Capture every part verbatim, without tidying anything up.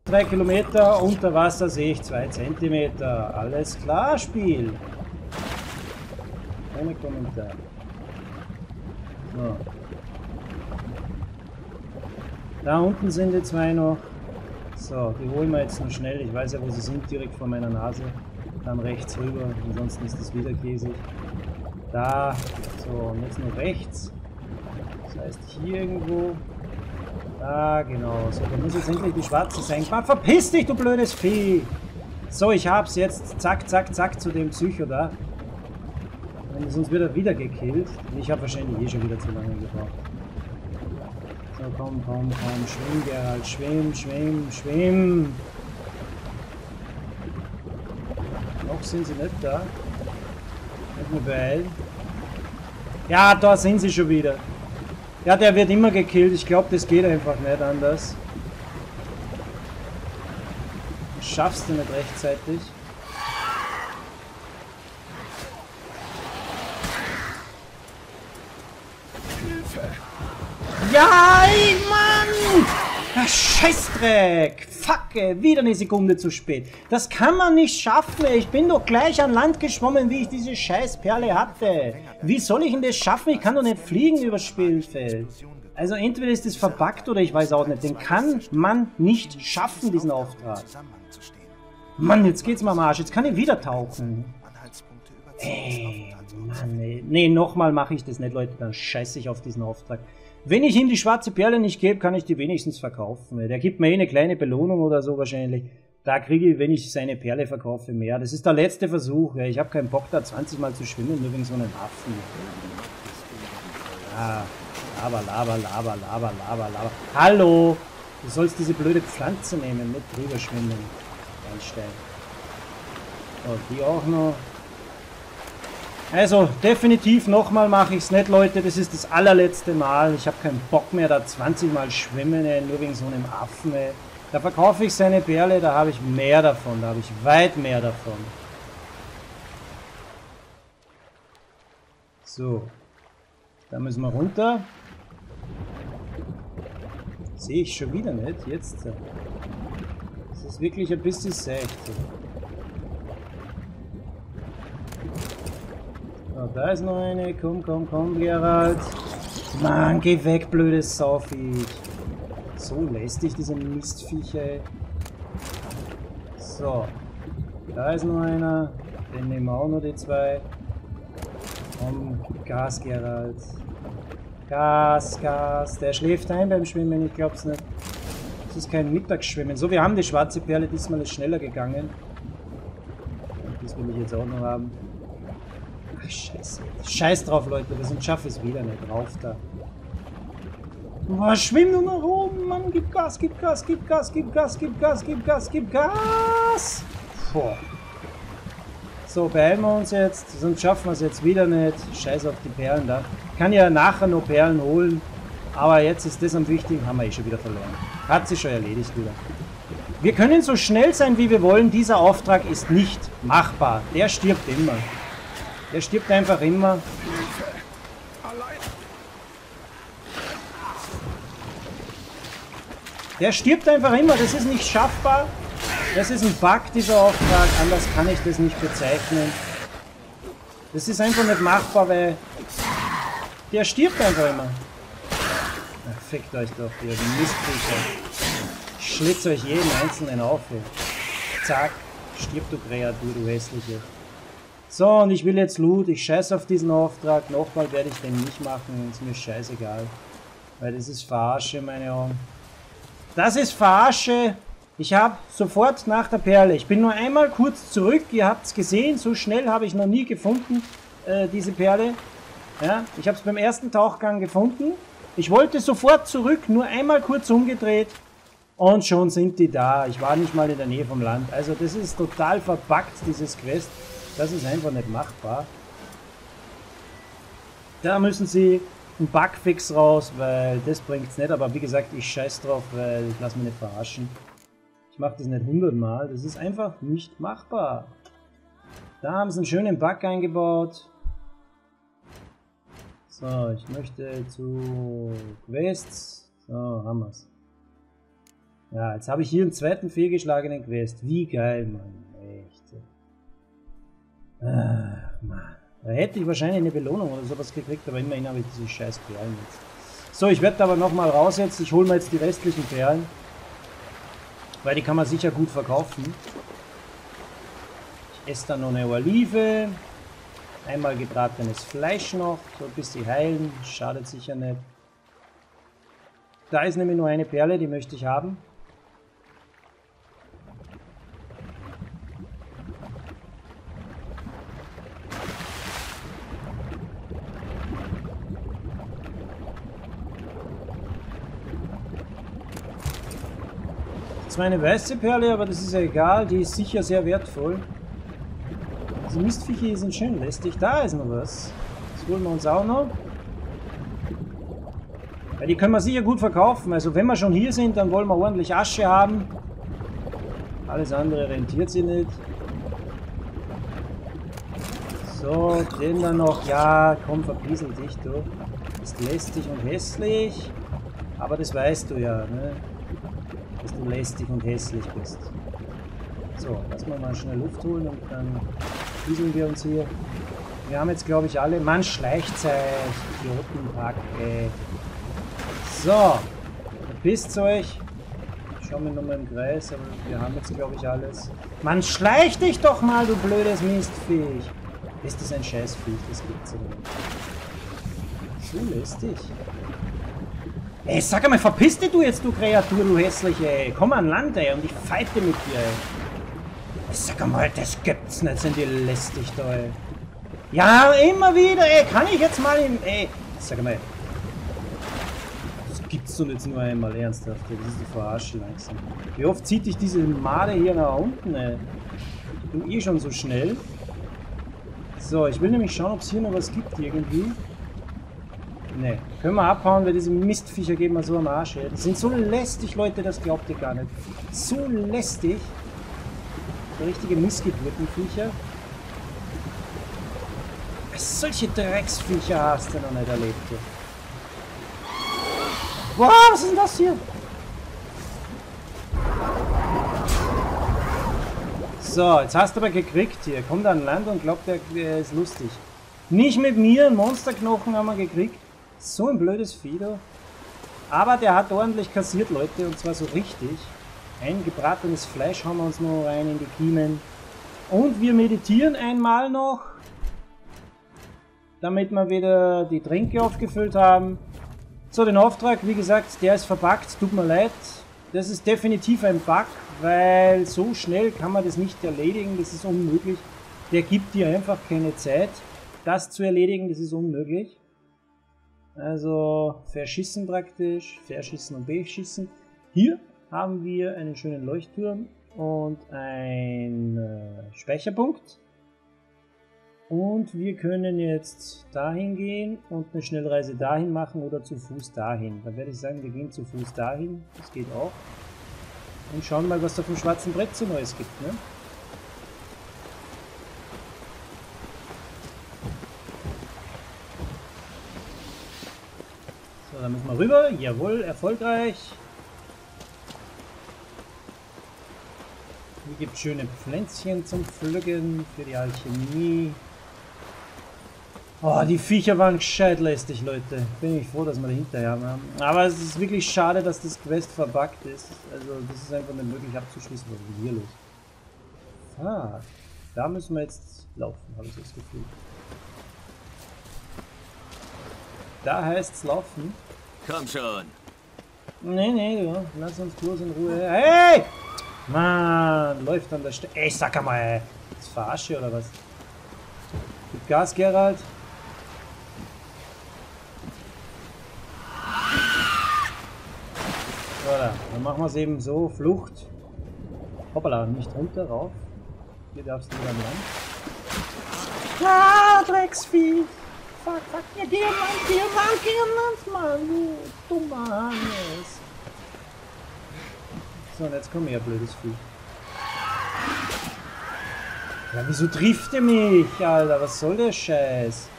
drei Kilometer, unter Wasser sehe ich zwei Zentimeter. Alles klar, Spiel. Ohne Kommentar. So. Da unten sind die zwei noch. So, die holen wir jetzt noch schnell. Ich weiß ja, wo sie sind, direkt vor meiner Nase. Dann rechts rüber, ansonsten ist das wieder käsig. Da, so, und jetzt noch rechts. Das heißt hier irgendwo. Da, genau. So, da muss jetzt endlich die Schwarze sein. Ah, verpiss dich, du blödes Vieh! So, ich hab's jetzt. Zack, zack, zack zu dem Psycho da. Und sonst wird er wieder gekillt. Ich habe wahrscheinlich eh schon wieder zu lange gebraucht. So, komm, komm, komm. Schwimm, Geralt. Schwimm, schwimm, schwimm. Noch sind sie nicht da. Nicht mehr beeilen. Ja, da sind sie schon wieder. Ja, der wird immer gekillt. Ich glaube, das geht einfach nicht anders. Das schaffst du nicht rechtzeitig. Ja, ey, Mann! Ach, Scheißdreck! Fuck, ey, wieder eine Sekunde zu spät. Das kann man nicht schaffen, ey. Ich bin doch gleich an Land geschwommen, wie ich diese Scheißperle hatte. Wie soll ich denn das schaffen? Ich kann doch nicht fliegen übers Spielfeld. Also entweder ist das verbuggt oder ich weiß auch nicht. Den kann man nicht schaffen, diesen Auftrag. Mann, jetzt geht's mir am Arsch. Jetzt kann ich wieder tauchen. Ey, Mann, ey. Nee, nochmal mache ich das nicht, Leute. Dann scheiße ich auf diesen Auftrag. Wenn ich ihm die schwarze Perle nicht gebe, kann ich die wenigstens verkaufen. Der gibt mir eh eine kleine Belohnung oder so wahrscheinlich. Da kriege ich, wenn ich seine Perle verkaufe, mehr. Das ist der letzte Versuch. Ich habe keinen Bock, da zwanzig Mal zu schwimmen, nur wegen so einem Affen. Ah, laber, laber, laber, laber, laber, laber. Hallo! Du sollst diese blöde Pflanze nehmen, nicht drüber schwimmen. Einstein. So, die auch noch. Also, definitiv nochmal mache ich es nicht, Leute. Das ist das allerletzte Mal. Ich habe keinen Bock mehr, da zwanzig Mal schwimmen, ey, nur wegen so einem Affen. Ey. Da verkaufe ich seine Perle, da habe ich mehr davon. Da habe ich weit mehr davon. So. Da müssen wir runter. Sehe ich schon wieder nicht. Jetzt. Das ist wirklich ein bisschen seicht. Oh, da ist noch eine. Komm, komm, komm, Geralt. Mann, geh weg, blödes Sauviech. So lästig, diese Mistviecher, ey. So. Da ist noch einer. Den nehmen wir auch noch, die zwei. Komm, Gas, Geralt. Gas, Gas. Der schläft ein beim Schwimmen, ich glaub's nicht. Das ist kein Mittagsschwimmen. So, wir haben die schwarze Perle. Diesmal ist schneller gegangen. Das will ich jetzt auch noch haben. Ach, scheiße. Scheiß drauf, Leute. Sonst schaffe ich es wieder nicht. Rauf da. Oh, schwimm nur nach oben, Mann. Gib Gas, gib Gas, gib Gas, gib Gas, gib Gas, gib Gas, gib Gas. Boah. So, beeilen wir uns jetzt. Sonst schaffen wir es jetzt wieder nicht. Scheiß auf die Perlen da. Ich kann ja nachher noch Perlen holen. Aber jetzt ist das am wichtigen. Haben wir eh schon wieder verloren. Hat sich schon erledigt wieder. Wir können so schnell sein, wie wir wollen. Dieser Auftrag ist nicht machbar. Der stirbt immer. Der stirbt einfach immer. Der stirbt einfach immer. Das ist nicht schaffbar. Das ist ein Bug, dieser Auftrag. Anders kann ich das nicht bezeichnen. Das ist einfach nicht machbar, weil der stirbt einfach immer. Ach, fickt euch doch, ihr Mistviecher. Ich schlitze euch jeden einzelnen auf. Ey. Zack. Stirb, du Kreatur, du hässliche. So, und ich will jetzt Loot. Ich scheiße auf diesen Auftrag. Nochmal werde ich den nicht machen. Ist mir scheißegal. Weil das ist Verarsche, meine Augen. Das ist Verarsche. Ich habe sofort nach der Perle. Ich bin nur einmal kurz zurück. Ihr habt es gesehen. So schnell habe ich noch nie gefunden, äh, diese Perle. Ja, ich habe es beim ersten Tauchgang gefunden. Ich wollte sofort zurück. Nur einmal kurz umgedreht. Und schon sind die da. Ich war nicht mal in der Nähe vom Land. Also das ist total verbuggt, dieses Quest. Das ist einfach nicht machbar. Da müssen sie einen Bugfix raus, weil das bringt es nicht. Aber wie gesagt, ich scheiß drauf, weil ich lasse mich nicht verarschen. Ich mache das nicht hundertmal. Das ist einfach nicht machbar. Da haben sie einen schönen Bug eingebaut. So, ich möchte zu Quests. So, haben wir's. Ja, jetzt habe ich hier einen zweiten fehlgeschlagenen Quest. Wie geil, Mann. Echt. Ach, Mann. Da hätte ich wahrscheinlich eine Belohnung oder sowas gekriegt, aber immerhin habe ich diese scheiß Perlen jetzt. So, ich werde aber nochmal raus jetzt. Ich hole mir jetzt die restlichen Perlen. Weil die kann man sicher gut verkaufen. Ich esse dann noch eine Olive. Einmal gebratenes Fleisch noch. So ein bisschen heilen. Schadet sicher nicht. Da ist nämlich nur eine Perle, die möchte ich haben. Zwar eine weiße Perle, aber das ist ja egal, die ist sicher sehr wertvoll. Diese Mistviecher sind schön lästig. Da ist noch was. Das holen wir uns auch noch. Ja, die können wir sicher gut verkaufen. Also wenn wir schon hier sind, dann wollen wir ordentlich Asche haben. Alles andere rentiert sie nicht. So, den dann noch. Ja, komm, verpiesel dich, du. Ist lästig und hässlich. Aber das weißt du ja, ne? Dass du lästig und hässlich bist. So, lass mal mal schnell Luft holen und dann pieseln wir uns hier. Wir haben jetzt, glaube ich, alle... Mann, Schleichzeit! Idiotenpack, ey. So, verpisst euch. Ich schau mir nochmal im Kreis, aber wir haben jetzt, glaube ich, alles. Mann, schleich dich doch mal, du blödes Mistviech! Ist das ein Scheißviech? Das gibt's ja nicht. So lästig. Ey, sag einmal, verpiss dich du jetzt, du Kreatur, du hässliche, ey. Komm an Land, ey, und ich fighte mit dir, ey. Sag einmal, das gibt's nicht, sind die lästig da, ey. Ja, immer wieder, ey, kann ich jetzt mal im, ey. Sag einmal. Das gibt's doch jetzt nur einmal, ernsthaft, ey. Das ist die Verarsche langsam. Wie oft zieht dich diese Made hier nach unten, ey. Ich bin eh schon so schnell. So, ich will nämlich schauen, ob es hier noch was gibt, irgendwie. Ne, können wir abhauen, weil diese Mistviecher geben wir so am Arsch, ey. Die sind so lästig, Leute, das glaubt ihr gar nicht. So lästig. So richtige Missgeburtenviecher. Solche Drecksviecher hast du noch nicht erlebt hier. Wow, was ist denn das hier? So, jetzt hast du aber gekriegt hier. Kommt an Land und glaubt, er, er ist lustig. Nicht mit mir, einen Monsterknochen haben wir gekriegt. So ein blödes Vieh da. Aber der hat ordentlich kassiert, Leute, und zwar so richtig. Ein gebratenes Fleisch haben wir uns noch rein in die Kiemen. Und wir meditieren einmal noch, damit wir wieder die Tränke aufgefüllt haben. So, den Auftrag, wie gesagt, der ist verpackt, tut mir leid. Das ist definitiv ein Bug, weil so schnell kann man das nicht erledigen, das ist unmöglich. Der gibt dir einfach keine Zeit, das zu erledigen, das ist unmöglich. Also verschissen praktisch, verschissen und beschissen. Hier haben wir einen schönen Leuchtturm und einen äh, Speicherpunkt. Und wir können jetzt dahin gehen und eine Schnellreise dahin machen oder zu Fuß dahin. Dann werde ich sagen, wir gehen zu Fuß dahin, das geht auch. Und schauen mal, was da vom schwarzen Brett so Neues gibt, ne? So, dann müssen wir rüber. Jawohl, erfolgreich. Hier gibt es schöne Pflänzchen zum Pflücken für die Alchemie. Oh, die Viecher waren gescheit lästig, Leute. Bin ich froh, dass wir dahinter haben. Aber es ist wirklich schade, dass das Quest verbuggt ist. Also, das ist einfach nicht möglich abzuschließen. Was ist hier los? Ah, da müssen wir jetzt laufen, habe ich das Gefühl. Da heißt es laufen. Komm schon. Nee, nee, ja. Lass uns bloß in Ruhe. Hey! Mann, läuft an der Stelle. Ey, sag einmal, ey. Das verarsche oder was? Gib Gas, Gerald. So, dann machen wir es eben so. Flucht. Hoppala, nicht runter, rauf. Hier darfst du wieder lang. Ah, Drecksvieh. Fuck, fuck, ja, Diamant, Diamant, Diamant, Mann, du dummer Hannes. So, und jetzt komm her, blödes Vieh. Ja, wieso trifft ihr mich, Alter? Was soll der Scheiß?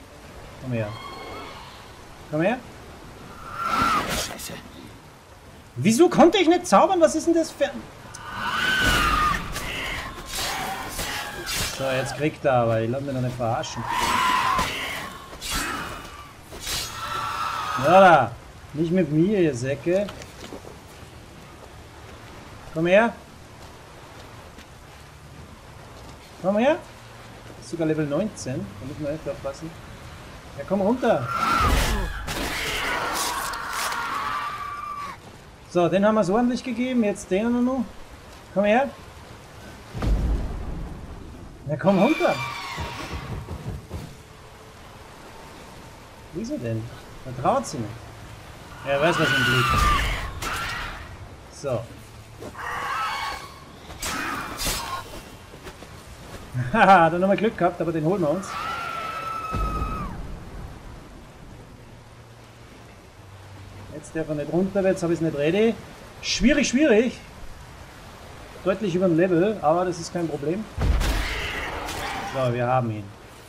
Komm her. Komm her. Scheiße. Wieso konnte ich nicht zaubern? Was ist denn das für... So, jetzt kriegt er aber. Ich lasse mich doch nicht verarschen. Ja, da. Nicht mit mir, ihr Säcke. Komm her. Komm her. Das ist sogar Level neunzehn. Da muss man echt aufpassen. Ja, komm runter. So, den haben wir so ordentlich gegeben. Jetzt den noch. Komm her. Ja, komm runter. Wo ist er denn? Er traut sie nicht. Er weiß, was ihm liegt. So. Haha, dann haben wir Glück gehabt, aber den holen wir uns. Jetzt darf er nicht runter, jetzt habe ich es nicht ready. Schwierig, schwierig. Deutlich über dem Level, aber das ist kein Problem. So, wir haben ihn.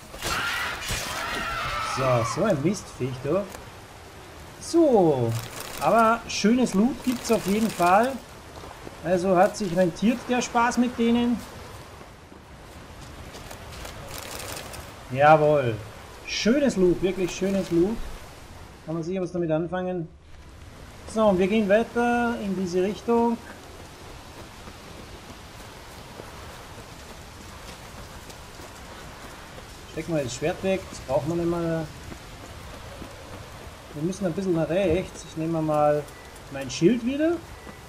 So, so ein Mistviech, du. So, aber schönes Loot gibt es auf jeden Fall. Also hat sich rentiert der Spaß mit denen. Jawohl. Schönes Loot, wirklich schönes Loot. Kann man sicher was damit anfangen. So, und wir gehen weiter in diese Richtung. Stecken wir das Schwert weg, das braucht man nicht mehr. Wir müssen ein bisschen nach rechts. Ich nehme mal mein Schild wieder.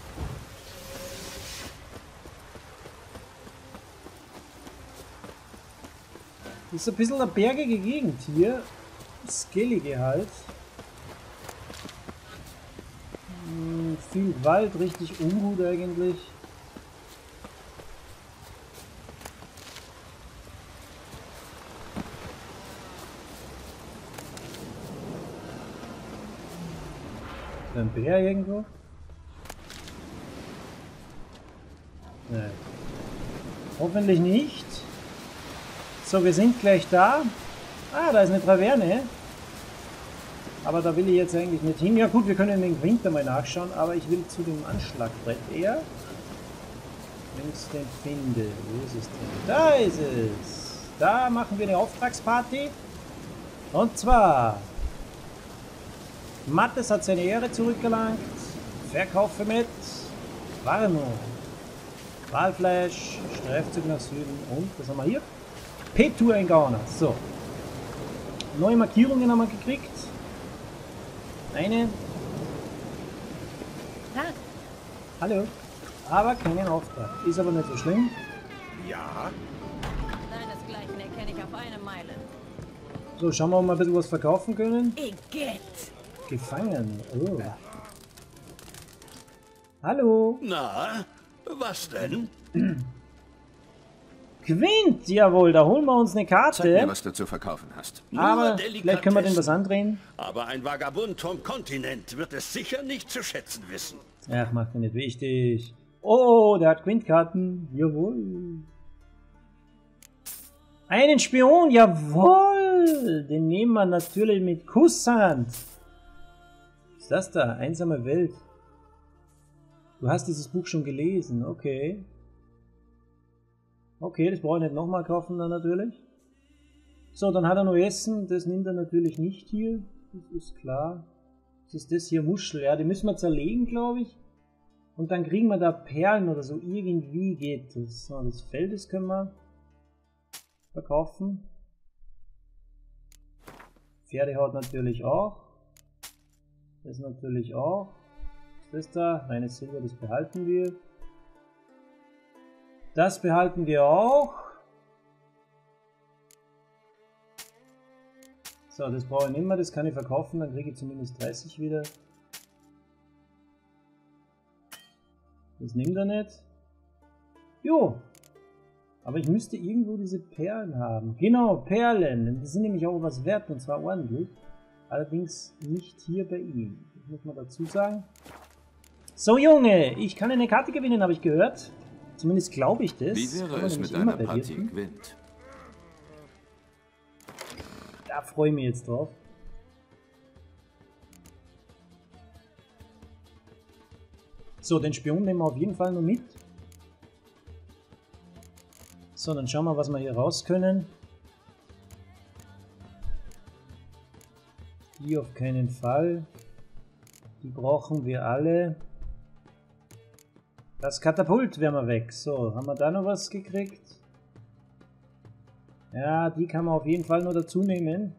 Das ist ein bisschen eine bergige Gegend hier. Skellige halt. Hm, viel Wald, richtig ungut eigentlich. Ein Bär irgendwo? Nein. Hoffentlich nicht. So, wir sind gleich da. Ah, da ist eine Traverne. Aber da will ich jetzt eigentlich nicht hin. Ja gut, wir können den Winter mal nachschauen, aber ich will zu dem Anschlagbrett eher. Wenn ich es denn finde. Wo ist es denn? Da ist es. Da machen wir eine Auftragsparty. Und zwar... Mattes hat seine Ehre zurückgelangt. Verkaufe mit Warnung. Walfleisch, Streifzug nach Süden und, was haben wir hier? P-Tour in Gauner. So. Neue Markierungen haben wir gekriegt. Eine. Ha. Hallo. Aber keinen Auftrag. Ist aber nicht so schlimm. Ja. Deinesgleichen erkenne ich auf eine Meile. So, schauen wir, ob wir ein bisschen was verkaufen können. Igitt. Gefangen. Oh. Hallo. Na, was denn? Quint, jawohl, da holen wir uns eine Zeig mir, Karte. was du zu verkaufen hast. Aber Nur vielleicht können wir den was Delikatessen. andrehen. Aber ein Vagabund vom Kontinent wird es sicher nicht zu schätzen wissen. Ach, macht mir nicht wichtig. Oh, der hat Quint-Karten. Jawohl. Einen Spion, jawohl. Den nehmen wir natürlich mit Kusshand. Was ist das da? Einsame Welt. Du hast dieses Buch schon gelesen, okay. Okay, das brauche ich nicht nochmal kaufen dann natürlich. So, dann hat er noch Essen, das nimmt er natürlich nicht hier. Das ist klar. Das ist das hier Muschel, ja, die müssen wir zerlegen, glaube ich. Und dann kriegen wir da Perlen oder so, irgendwie geht das. So, das Fell, das können wir verkaufen. Pferdehaut natürlich auch. Das natürlich auch. Was ist das da? Reines Silber, das behalten wir. Das behalten wir auch. So, das brauche ich nicht mehr, das kann ich verkaufen, dann kriege ich zumindest dreißig wieder. Das nimmt er nicht. Jo. Aber ich müsste irgendwo diese Perlen haben. Genau, Perlen. Die sind nämlich auch was wert und zwar ordentlich. Allerdings nicht hier bei ihm. Das muss man dazu sagen. So Junge, ich kann eine Karte gewinnen, habe ich gehört. Zumindest glaube ich das. Wie wäre Kann man es nämlich mit immer einer Partie bewirten. Gwent? Da freue ich mich jetzt drauf. So, den Spion nehmen wir auf jeden Fall noch mit. So, dann schauen wir, was wir hier raus können. Die auf keinen Fall. Die brauchen wir alle. Das Katapult wären wir weg. So, haben wir da noch was gekriegt? Ja, die kann man auf jeden Fall nur dazu nehmen.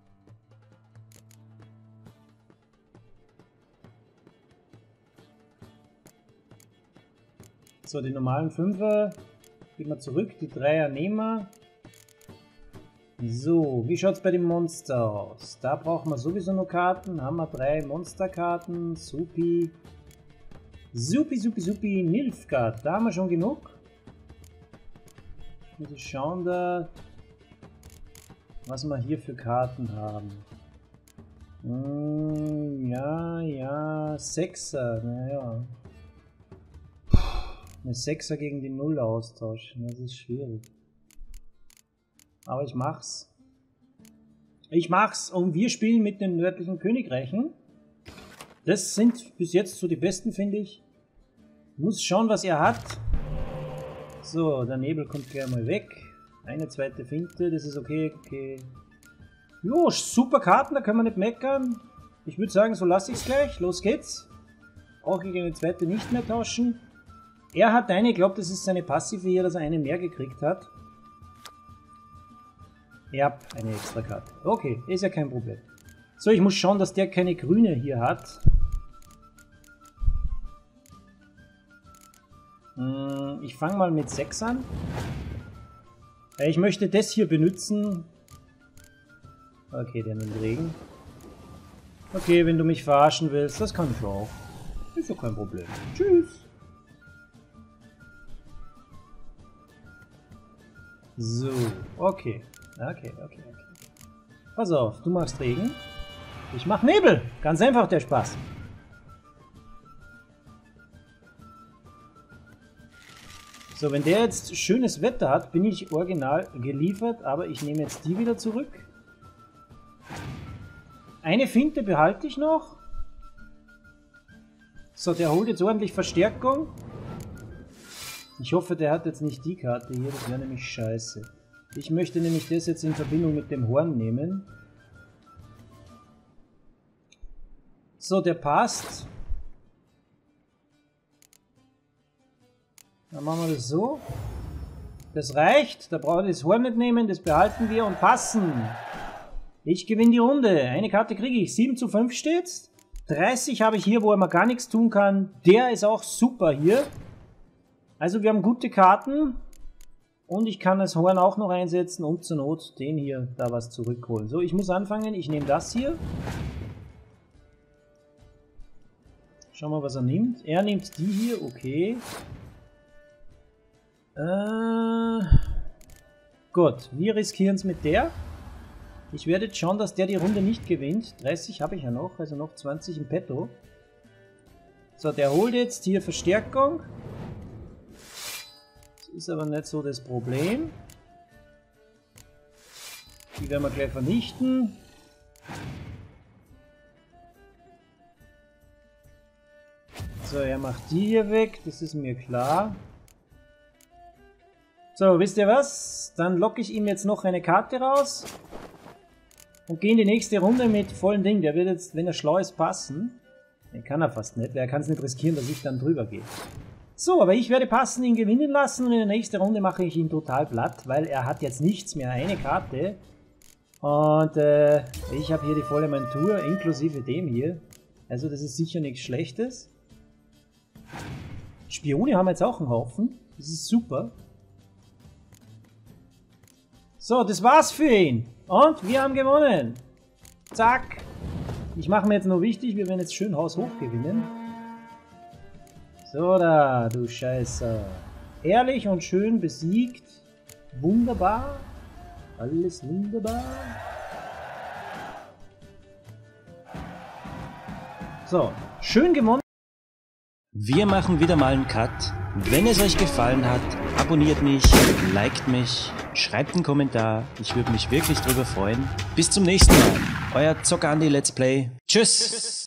So, die normalen Fünfer geben wir zurück, die Dreier nehmen wir. So, wie schaut es bei den Monster aus? Da brauchen wir sowieso noch Karten. Haben wir drei Monsterkarten. Supi. Supi, supi, supi. Nilfgaard. Da haben wir schon genug. Muss ich schauen da, was wir hier für Karten haben. Hm, ja, ja. Sechser. Naja. Eine Sechser gegen die Null austauschen. Das ist schwierig. Aber ich mach's. Ich mach's und wir spielen mit den nördlichen Königreichen. Das sind bis jetzt so die besten, finde ich. Muss schauen, was er hat. So, der Nebel kommt gleich mal weg. Eine zweite Finte, das ist okay. okay. Jo, super Karten, da können wir nicht meckern. Ich würde sagen, so lasse ich es gleich. Los geht's. Auch gegen eine zweite nicht mehr tauschen. Er hat eine, ich glaube, das ist seine Passive hier, dass er eine mehr gekriegt hat. Ja, eine extra Karte. Okay, ist ja kein Problem. So, ich muss schauen, dass der keine grüne hier hat. Hm, ich fange mal mit sechs an. Ich möchte das hier benutzen. Okay, der nimmt Regen. Okay, wenn du mich verarschen willst, das kann ich auch. Ist ja kein Problem. Tschüss. So, okay. Okay, okay, okay. Pass auf, du machst Regen. Ich mach Nebel. Ganz einfach der Spaß. So, wenn der jetzt schönes Wetter hat, bin ich original geliefert, aber ich nehme jetzt die wieder zurück. Eine Finte behalte ich noch. So, der holt jetzt ordentlich Verstärkung. Ich hoffe, der hat jetzt nicht die Karte hier, das wäre nämlich scheiße. Ich möchte nämlich das jetzt in Verbindung mit dem Horn nehmen. So, der passt. Dann machen wir das so. Das reicht, da brauche ich das Horn nicht nehmen, das behalten wir und passen. Ich gewinne die Runde. Eine Karte kriege ich. sieben zu fünf steht's. dreißig habe ich hier, wo er mal gar nichts tun kann. Der ist auch super hier. Also wir haben gute Karten und ich kann das Horn auch noch einsetzen und zur Not den hier da was zurückholen. So, ich muss anfangen. Ich nehme das hier. Schauen wir mal, was er nimmt. Er nimmt die hier, okay. Äh, gut, wir riskieren es mit der. Ich werde jetzt schauen, dass der die Runde nicht gewinnt. dreißig habe ich ja noch, also noch zwanzig im Petto. So, der holt jetzt hier Verstärkung. Ist aber nicht so das Problem. Die werden wir gleich vernichten. So, er macht die hier weg, das ist mir klar. So, wisst ihr was? Dann locke ich ihm jetzt noch eine Karte raus. Und gehe in die nächste Runde mit vollen Ding. Der wird jetzt, wenn er schlau ist, passen. Den kann er fast nicht, weil er kann es nicht riskieren, dass ich dann drüber gehe. So, aber ich werde passen, ihn gewinnen lassen und in der nächsten Runde mache ich ihn total platt, weil er hat jetzt nichts mehr, eine Karte. Und äh, ich habe hier die volle Montur, inklusive dem hier. Also das ist sicher nichts Schlechtes. Spione haben jetzt auch einen Haufen, das ist super. So, das war's für ihn. Und wir haben gewonnen. Zack. Ich mache mir jetzt noch wichtig, wir werden jetzt schön haushoch gewinnen. So da, du Scheiße. Ehrlich und schön besiegt. Wunderbar. Alles wunderbar. So, schön gewonnen. Wir machen wieder mal einen Cut. Wenn es euch gefallen hat, abonniert mich, liked mich, schreibt einen Kommentar. Ich würde mich wirklich drüber freuen. Bis zum nächsten Mal. Euer Zocker Andi Let's Play. Tschüss.